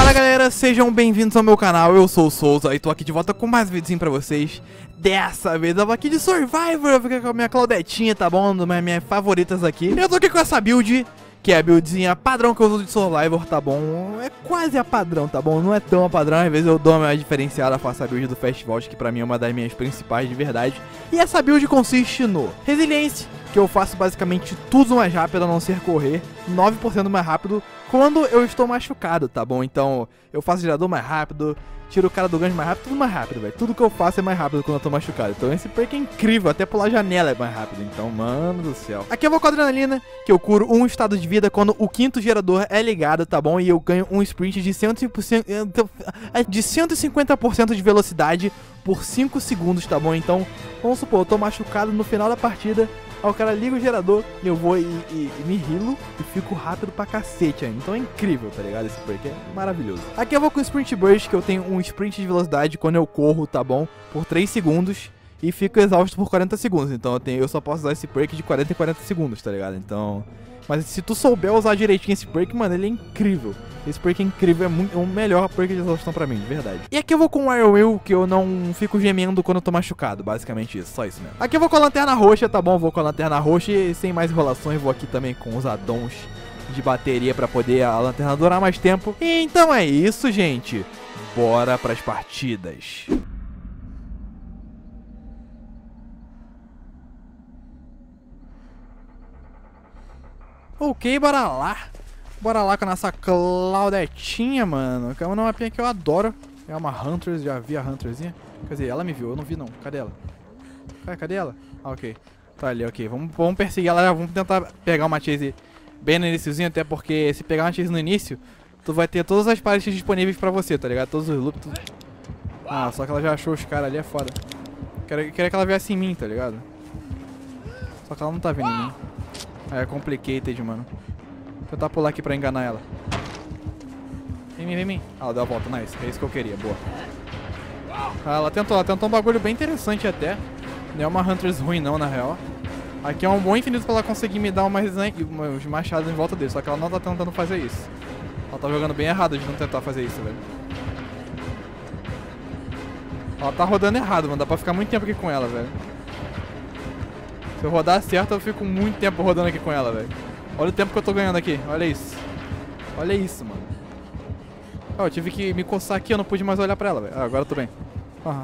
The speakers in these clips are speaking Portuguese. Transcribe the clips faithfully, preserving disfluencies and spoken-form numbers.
Fala galera, sejam bem-vindos ao meu canal, eu sou o Souza e tô aqui de volta com mais vídeos pra vocês. Dessa vez eu tô aqui de Survivor, eu fiquei com a minha Claudetinha, tá bom? Uma das minhas favoritas aqui. Eu tô aqui com essa build, que é a buildzinha padrão que eu uso de Survivor, tá bom? É quase a padrão, tá bom? Não é tão a padrão, às vezes eu dou uma diferenciada, faço a build do Festival, que pra mim é uma das minhas principais de verdade. E essa build consiste no Resiliência, que eu faço basicamente tudo mais rápido, a não ser correr, nove por cento mais rápido quando eu estou machucado, tá bom? Então eu faço gerador mais rápido, tiro o cara do gancho mais rápido, tudo mais rápido, velho. Tudo que eu faço é mais rápido quando eu tô machucado. Então esse perk é incrível, até pular a janela é mais rápido. Então, mano do céu. Aqui eu vou com a adrenalina, que eu curo um estado de vida quando o quinto gerador é ligado, tá bom? E eu ganho um sprint de, cem por cento, de cento e cinquenta por cento de velocidade por cinco segundos, tá bom? Então, vamos supor, eu tô machucado no final da partida. Aí o cara liga o gerador, eu vou e, e, e me healo e fico rápido pra cacete ainda. Então é incrível, tá ligado? Esse perk é maravilhoso. Aqui eu vou com o Sprint Burst, que eu tenho um sprint de velocidade quando eu corro, tá bom? Por três segundos e fico exausto por quarenta segundos. Então eu, tenho, eu só posso usar esse perk de quarenta em quarenta segundos, tá ligado? Então... Mas se tu souber usar direitinho esse perk, mano, ele é incrível. Esse perk é incrível, é, muito, é o melhor perk de exaustão pra mim, de verdade. E aqui eu vou com o Iron Will, que eu não fico gemendo quando eu tô machucado, basicamente isso, só isso mesmo. Aqui eu vou com a Lanterna Roxa, tá bom? Vou com a Lanterna Roxa e sem mais enrolações, vou aqui também com os addons de bateria pra poder a lanterna durar mais tempo. E então é isso, gente. Bora pras partidas. Ok, bora lá. Bora lá com a nossa Claudetinha, mano. Que é uma mapinha que eu adoro. É uma Hunters, já vi a Hunterzinha. Quer dizer, ela me viu, eu não vi não. Cadê ela? Cadê, cadê ela? Ah, ok. Tá ali, ok. Vamos, vamos perseguir ela, vamos tentar pegar uma chase bem no iniciozinho, até porque se pegar uma chase no início, tu vai ter todas as partes disponíveis pra você, tá ligado? Todos os loops. Tudo... Ah, só que ela já achou os caras ali, é foda. Queria, queria que ela viesse em mim, tá ligado? Só que ela não tá vindo em mim. É complicated, mano. Vou tentar pular aqui pra enganar ela. Vem, vem, vem, vem. Ah, ela deu a volta, nice. É isso que eu queria, boa. Ah, ela tentou, ela tentou um bagulho bem interessante até. Não é uma Hunters ruim não, na real. Aqui é um bom infinito pra ela conseguir me dar umas, umas machadas em volta dele. Só que ela não tá tentando fazer isso. Ela tá jogando bem errado de não tentar fazer isso, velho. Ela tá rodando errado, mano. Dá pra ficar muito tempo aqui com ela, velho. Se eu rodar certo, eu fico muito tempo rodando aqui com ela, velho. Olha o tempo que eu tô ganhando aqui. Olha isso. Olha isso, mano. Oh, eu tive que me coçar aqui, eu não pude mais olhar pra ela, velho. Ah, agora eu tô bem. Aham.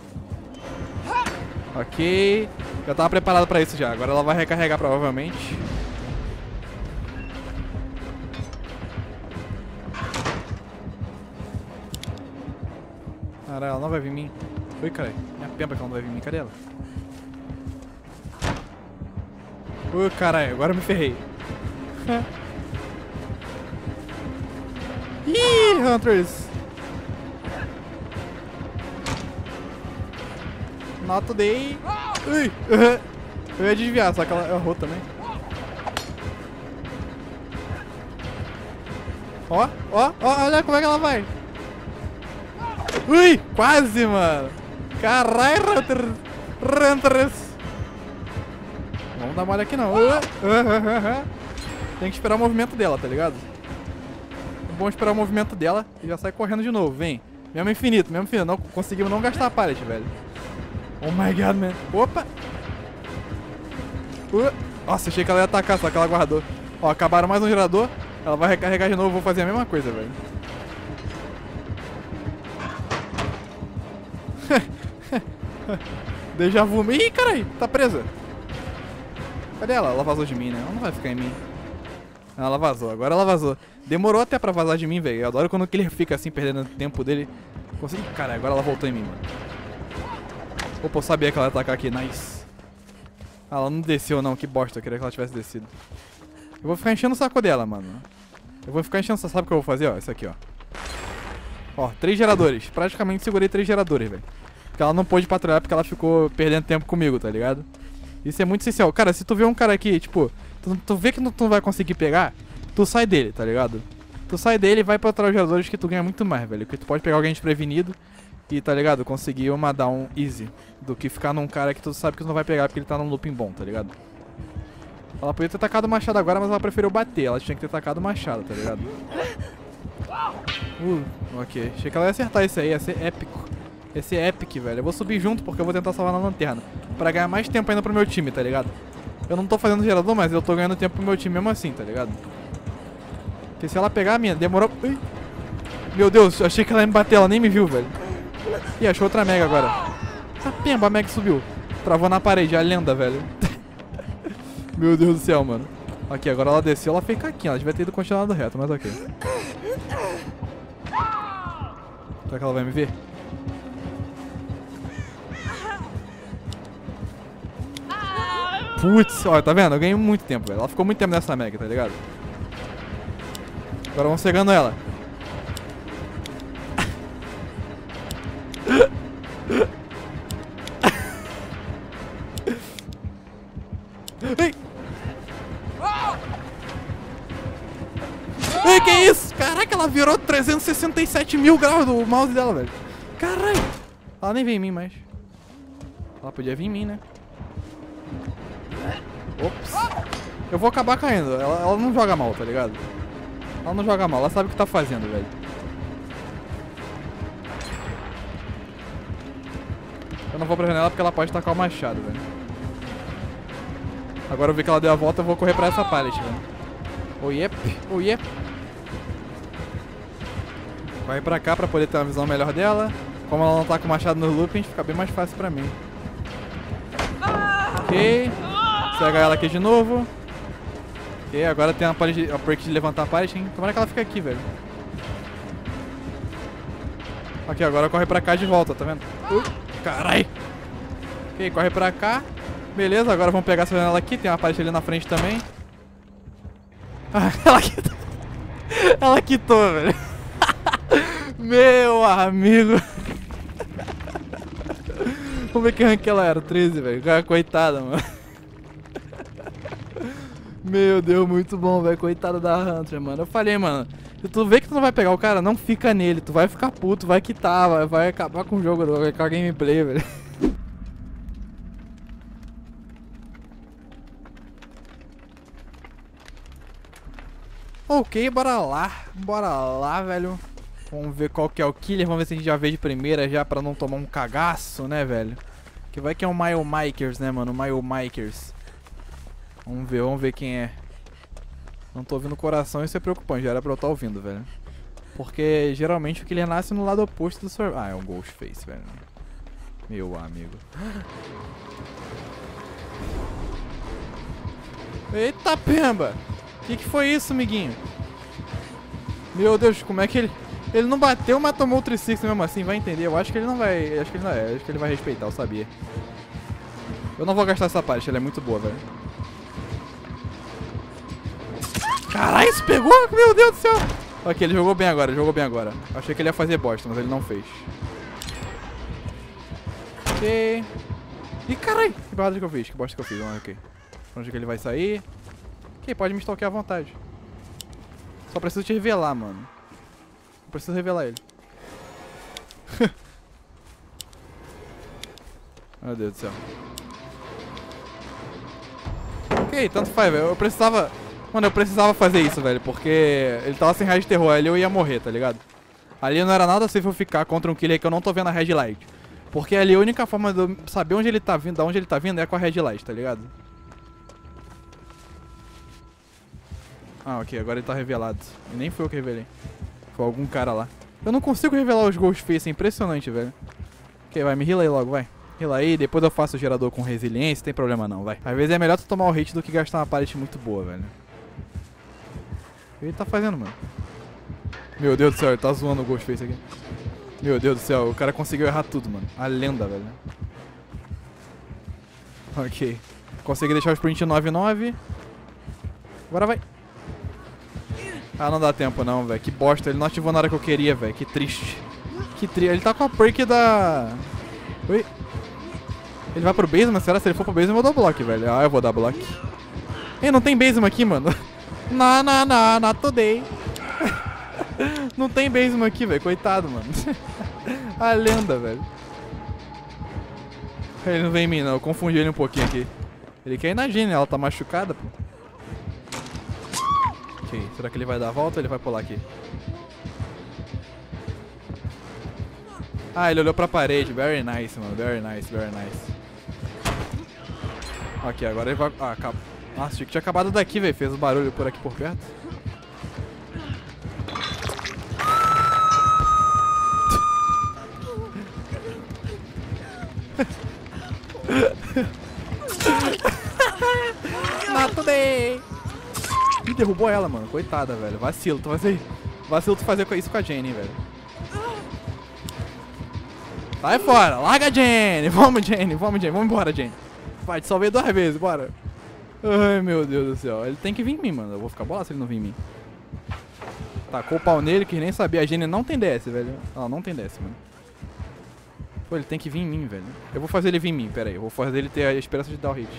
Ok. Já tava preparado pra isso já. Agora ela vai recarregar provavelmente. Caralho, ela não vai vir em mim. Oi, caralho. Minha pemba que ela não vai vir em mim. Cadê ela? Ui, caralho, agora eu me ferrei. Ih, Hunters! Not today! Ui! Eu ia desviar, só que ela errou também. Ó, ó, ó, olha como é que ela vai! Ui! Quase, mano! Caralho, Hunters! Hunters! Vamos dar mole aqui não. Uh, uh, uh, uh, uh. Tem que esperar o movimento dela, tá ligado? É bom esperar o movimento dela e já sai correndo de novo. Vem. Mesmo infinito, mesmo infinito. Não conseguimos não gastar a pallet, velho. Oh my god, man. Opa! Uh. Nossa, achei que ela ia atacar, só que ela guardou. Ó, acabaram mais um gerador. Ela vai recarregar de novo, vou fazer a mesma coisa, velho. Deja vu. Ih, carai, tá presa. Cadê ela? Ela vazou de mim, né? Ela não vai ficar em mim. Ah, ela vazou. Agora ela vazou. Demorou até pra vazar de mim, velho. Eu adoro quando ele fica assim, perdendo o tempo dele. Consegui... Cara, agora ela voltou em mim, mano. Opa, eu sabia que ela ia atacar aqui. Nice. Ah, ela não desceu, não. Que bosta. Eu queria que ela tivesse descido. Eu vou ficar enchendo o saco dela, mano. Eu vou ficar enchendo... Sabe o que eu vou fazer? Ó, isso aqui, ó. Ó, três geradores. Praticamente segurei três geradores, velho. Porque ela não pôde patrulhar porque ela ficou perdendo tempo comigo, tá ligado? Isso é muito essencial. Cara, se tu vê um cara aqui, tipo, tu, tu vê que não, tu não vai conseguir pegar, tu sai dele, tá ligado? Tu sai dele e vai pra outros jogadores que tu ganha muito mais, velho. Porque tu pode pegar alguém desprevenido e, tá ligado? Conseguir uma down easy. Do que ficar num cara que tu sabe que tu não vai pegar porque ele tá num looping bom, tá ligado? Ela podia ter tacado o machado agora, mas ela preferiu bater. Ela tinha que ter tacado o machado, tá ligado? Uh, ok. Achei que ela ia acertar isso aí, ia ser épico. Ia ser épico, velho. Eu vou subir junto porque eu vou tentar salvar na lanterna. Pra ganhar mais tempo ainda pro meu time, tá ligado? Eu não tô fazendo gerador, mas eu tô ganhando tempo pro meu time mesmo assim, tá ligado? Porque se ela pegar a minha, demorou... Ui. Meu Deus, eu achei que ela ia me bater, ela nem me viu, velho. Ih, achou outra Mega agora. Ah, pemba, a Mega subiu. Travou na parede, a lenda, velho. Meu Deus do céu, mano. Aqui, agora ela desceu, ela fez caquinha. Ela devia ter ido continuado reto, mas ok. Será que ela vai me ver? Putz, olha, tá vendo? Eu ganhei muito tempo, velho. Ela ficou muito tempo nessa Mega, tá ligado? Agora vamos cegando ela. Ei! Ei, que isso? Caraca, ela virou trezentos e sessenta e sete mil graus do mouse dela, velho. Caralho! Ela nem veio em mim mais. Ela podia vir em mim, né? Ops. Eu vou acabar caindo. Ela, ela não joga mal, tá ligado? Ela não joga mal, ela sabe o que tá fazendo, velho. Eu não vou pra janela porque ela pode tacar o machado, velho. Agora eu vi que ela deu a volta, eu vou correr pra essa pallet, velho. Oh, yep. Oh, yep. Vai pra cá pra poder ter uma visão melhor dela. Como ela não tá com o machado no looping, fica bem mais fácil pra mim. Ok. Cega ela aqui de novo. Ok, agora tem a, pallet, a perk de levantar a pallet, hein? Tomara que ela fique aqui, velho. Ok, agora corre pra cá de volta, tá vendo? Uh, carai! Ok, corre pra cá. Beleza, agora vamos pegar essa janela aqui. Tem uma pallet ali na frente também. Ah, ela quitou. Ela quitou, velho. Meu amigo. Vamos ver que rank ela era. treze, velho. Coitada, mano. Meu Deus, muito bom, velho. Coitada da Hunter, mano. Eu falei, mano. Se tu vê que tu não vai pegar o cara, não fica nele. Tu vai ficar puto, vai quitar, vai, vai acabar com o jogo, vai acabar com a gameplay, velho. Ok, bora lá. Bora lá, velho. Vamos ver qual que é o killer. Vamos ver se a gente já vê de primeira já pra não tomar um cagaço, né, velho? Que vai que é o Mile Makers, né, mano? O Mile Makers. Vamos ver, vamos ver quem é. Não tô ouvindo o coração, isso é preocupante. Já era pra eu estar ouvindo, velho. Porque geralmente o killer nasce no lado oposto do survival. Ah, é um Ghostface, velho. Meu amigo. Eita, pemba! Que que foi isso, amiguinho? Meu Deus, como é que ele... Ele não bateu, mas tomou o três sessenta mesmo assim, vai entender. Eu acho que ele não vai... Acho que ele não é, acho que ele vai respeitar, eu sabia. Eu não vou gastar essa parte, ela é muito boa, velho. Caralho, isso pegou? Meu Deus do céu! Ok, ele jogou bem agora, jogou bem agora. Achei que ele ia fazer bosta, mas ele não fez. Ok. Ih, caralho! Que bosta que eu fiz, que bosta que eu fiz. Vamos ver aqui. Onde que ele vai sair? Ok, pode me stalkear à vontade. Só preciso te revelar, mano. Eu preciso revelar ele. Meu Deus do céu. Ok, tanto faz, velho. Eu precisava... Mano, eu precisava fazer isso, velho. Porque ele tava sem raio de terror. Ali eu ia morrer, tá ligado? Ali não era nada safe eu ficar contra um killer que eu não tô vendo a red light. Porque ali a única forma de eu saber onde ele tá vindo, da onde ele tá vindo, é com a red light, tá ligado? Ah, ok. Agora ele tá revelado. E nem foi eu que revelei. Foi algum cara lá. Eu não consigo revelar os Ghostface, é impressionante, velho. Ok, vai, me heala aí logo, vai. Heala aí, depois eu faço o gerador com resiliência, não tem problema não, vai. Às vezes é melhor tu tomar o hit do que gastar uma pallet muito boa, velho. O que ele tá fazendo, mano? Meu Deus do céu, ele tá zoando o Ghostface aqui. Meu Deus do céu, o cara conseguiu errar tudo, mano. A lenda, velho. Ok. Consegui deixar o sprint nove nove. Agora vai. Ah, não dá tempo não, velho. Que bosta. Ele não ativou na hora que eu queria, velho. Que triste. Que triste. Ele tá com a perk da... Oi. Ele vai pro basement? Será? Se ele for pro basement eu vou dar block, velho. Ah, eu vou dar block. Ei, não tem basement aqui, mano. Não, não, não. Not today. Não tem basement aqui, velho. Coitado, mano. A lenda, velho. Ele não vem em mim, não. Eu confundi ele um pouquinho aqui. Ele quer ir na Gina. Ela tá machucada, pô. Ok, será que ele vai dar a volta ou ele vai pular aqui? Ah, ele olhou pra parede. Very nice, mano. Very nice, very nice. Ok, agora ele vai... Ah, acabou. Nossa, achei que tinha acabado daqui, velho. Fez um barulho por aqui por perto. Not today. Ih, derrubou ela, mano. Coitada, velho. Vacilo, tu fazer... Vacilo tu fazer isso com a Jenny, velho. Sai fora. Larga a Jenny. Vamos, Jenny. Vamos, Jenny. Vamos embora, Jenny. Vai, te salvei duas vezes. Bora. Ai, meu Deus do céu. Ele tem que vir em mim, mano. Eu vou ficar bolado se ele não vir em mim. Tacou o pau nele que nem sabia. A Jenny não tem D S, velho. Ela não tem D S, mano. Pô, ele tem que vir em mim, velho. Eu vou fazer ele vir em mim. Pera aí. Eu vou fazer ele ter a esperança de dar o hit.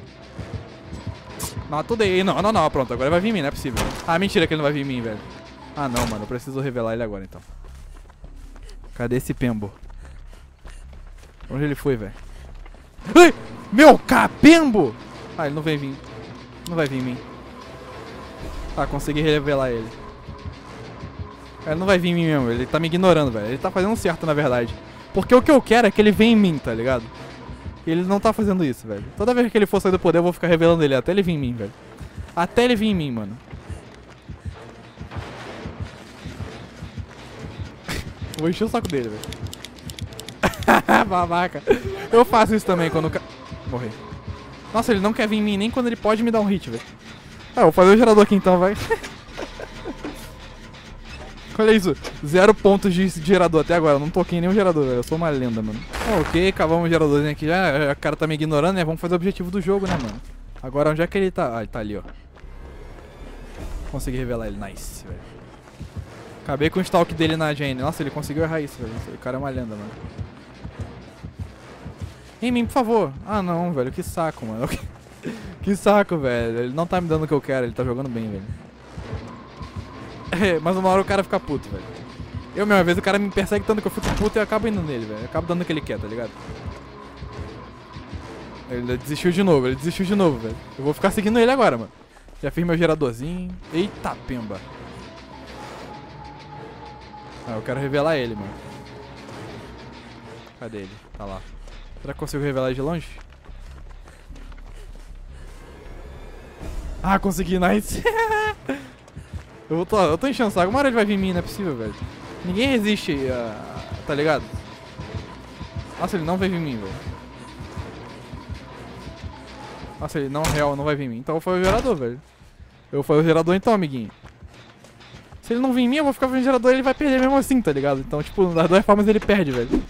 Não, tudo aí. Não, não, não. Pronto. Agora ele vai vir em mim. Não é possível. Ah, mentira que ele não vai vir em mim, velho. Ah, não, mano. Eu preciso revelar ele agora, então. Cadê esse Pembo? Onde ele foi, velho? Ai! Meu capembo! Ah, ele não vem vir. Não vai vir em mim. Tá, consegui revelar ele. Ele não vai vir em mim mesmo. Ele tá me ignorando, velho. Ele tá fazendo certo, na verdade. Porque o que eu quero é que ele venha em mim, tá ligado? E ele não tá fazendo isso, velho. Toda vez que ele for sair do poder, eu vou ficar revelando ele. Até ele vir em mim, velho. Até ele vir em mim, mano. Vou encher o saco dele, velho. Babaca. Eu faço isso também quando o ca... Morri. Nossa, ele não quer vir em mim nem quando ele pode me dar um hit, velho. Ah, vou fazer o gerador aqui então, vai. Olha isso. Zero pontos de gerador até agora. Eu não toquei em nenhum gerador, velho. Eu sou uma lenda, mano. Ah, ok, cavamos o geradorzinho aqui já. O cara tá me ignorando, né? Vamos fazer o objetivo do jogo, né, mano? Agora, onde é que ele tá? Ah, ele tá ali, ó. Consegui revelar ele. Nice, velho. Acabei com o stalk dele na Jane. Nossa, ele conseguiu errar isso, velho. Esse cara é uma lenda, mano. Em mim, por favor. Ah, não, velho. Que saco, mano. Que saco, velho. Ele não tá me dando o que eu quero. Ele tá jogando bem, velho. É, mas uma hora o cara fica puto, velho. Eu, mesma vez, o cara me persegue tanto que eu fico puto e eu acabo indo nele, velho. Eu acabo dando o que ele quer, tá ligado? Ele desistiu de novo. Ele desistiu de novo, velho. Eu vou ficar seguindo ele agora, mano. Já fiz meu geradorzinho. Eita, pemba. Ah, eu quero revelar ele, mano. Cadê ele? Tá lá. Será que eu consigo revelar ele de longe? Ah, consegui, nice. eu, tô, eu tô enchendo o saco. Uma hora ele vai vir em mim, não é possível, velho. Ninguém resiste, uh, tá ligado? Nossa, ele não vai vir em mim, velho. Nossa, ele não, real, não vai vir em mim. Então eu vou fazer o gerador, velho. Eu vou fazer o gerador então, amiguinho. Se ele não vir em mim, eu vou ficar fazendo gerador e ele vai perder mesmo assim, tá ligado? Então, tipo, das duas formas ele perde, velho.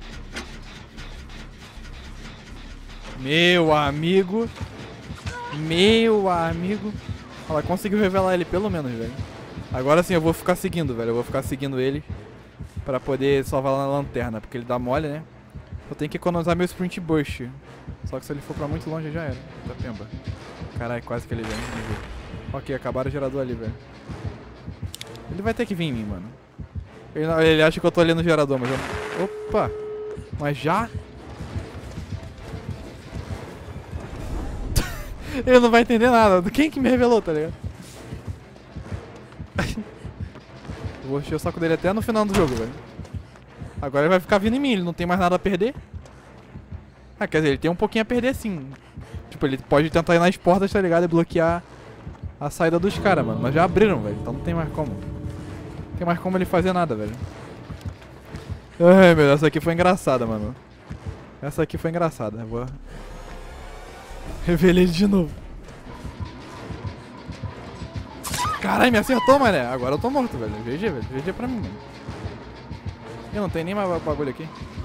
Meu amigo. Meu amigo. Olha, conseguiu revelar ele pelo menos, velho. Agora sim eu vou ficar seguindo, velho. Eu vou ficar seguindo ele pra poder salvar lá na lanterna. Porque ele dá mole, né? Eu tenho que economizar meu sprint burst. Só que se ele for pra muito longe já era. Tá pemba. Caralho, quase que ele vem. Ok, acabaram o gerador ali, velho. Ele vai ter que vir em mim, mano. Ele, ele acha que eu tô ali no gerador, mas eu... Opa! Mas já? Ele não vai entender nada. Quem que me revelou, tá ligado? Eu vou encher o saco dele até no final do jogo, velho. Agora ele vai ficar vindo em mim. Ele não tem mais nada a perder. Ah, quer dizer, ele tem um pouquinho a perder sim. Tipo, ele pode tentar ir nas portas, tá ligado? E bloquear a saída dos caras, mano. Mas já abriram, velho. Então não tem mais como. Não tem mais como ele fazer nada, velho. Ai, meu Deus. Essa aqui foi engraçada, mano. Essa aqui foi engraçada. Eu vou... Revelei ele de novo. Caralho, me acertou, mané. Agora eu tô morto, velho. G G, velho. G G pra mim, mano. Ih, não tem nem mais bagulho aqui.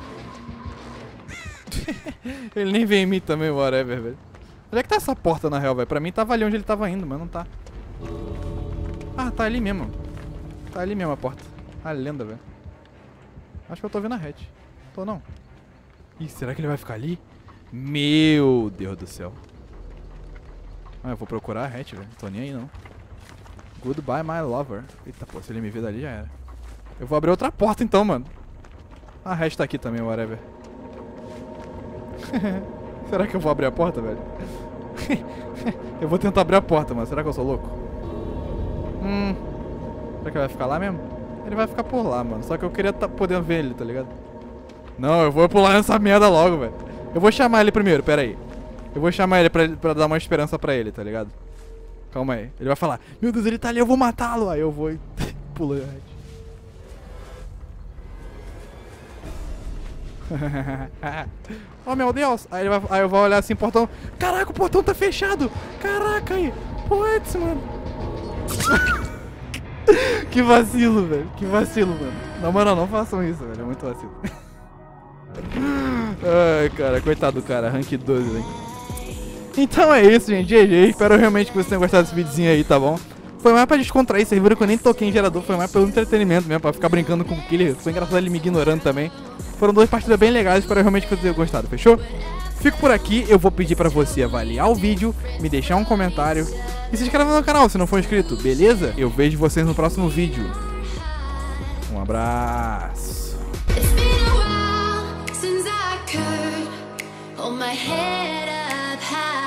Ele nem vem em mim também, whatever, velho. Onde é que tá essa porta, na real, velho? Pra mim tava ali onde ele tava indo, mas não tá. Ah, tá ali mesmo. Tá ali mesmo a porta. Ah, lenda, velho. Acho que eu tô vendo a hatch. Tô não. Ih, será que ele vai ficar ali? Meu Deus do céu. Ah, eu vou procurar a hatch, velho. Tô nem aí, não. Goodbye, my lover. Eita, pô, se ele me ver dali já era. Eu vou abrir outra porta então, mano. A hatch tá aqui também, whatever. Será que eu vou abrir a porta, velho? Eu vou tentar abrir a porta, mano. Será que eu sou louco? Hum. Será que ele vai ficar lá mesmo? Ele vai ficar por lá, mano. Só que eu queria tá podendo ver ele, tá ligado? Não, eu vou pular nessa merda logo, velho. Eu vou chamar ele primeiro, pera aí. Eu vou chamar ele pra, pra dar uma esperança pra ele, tá ligado? Calma aí. Ele vai falar, meu Deus, ele tá ali, eu vou matá-lo. Aí eu vou e pulo. Oh, meu Deus. Aí, ele vai, aí eu vou olhar assim, portão. Caraca, o portão tá fechado. Caraca aí. Putz, mano. Que vacilo, velho. Que vacilo, mano. Na moral, não façam isso, velho. É muito vacilo. Ai, cara, coitado do cara. Rank doze, hein. Então é isso, gente. G G. Espero realmente que vocês tenham gostado desse videozinho aí, tá bom? Foi mais pra descontrair. Vocês viram que eu nem toquei em gerador. Foi mais pelo entretenimento mesmo, pra ficar brincando com o killer. Foi engraçado ele me ignorando também. Foram duas partidas bem legais. Espero realmente que vocês tenham gostado, fechou? Fico por aqui. Eu vou pedir pra você avaliar o vídeo, me deixar um comentário e se inscreve no canal se não for inscrito, beleza? Eu vejo vocês no próximo vídeo. Um abraço. It's been a while since I could hold my head up high.